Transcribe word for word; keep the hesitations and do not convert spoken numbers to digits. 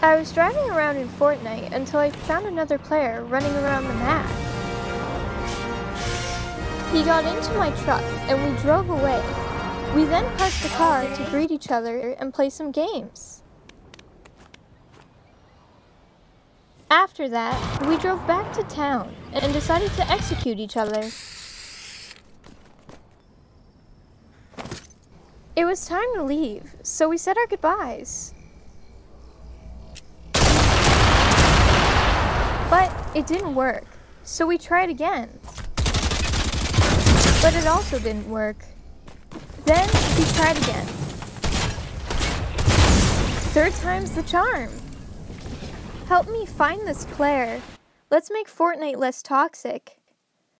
I was driving around in Fortnite until I found another player running around the map. He got into my truck and we drove away. We then parked the car to greet each other and play some games. After that, we drove back to town and decided to execute each other. It was time to leave, so we said our goodbyes. But it didn't work, so we tried again. But it also didn't work. Then we tried again. Third time's the charm. Help me find this player. Let's make Fortnite less toxic.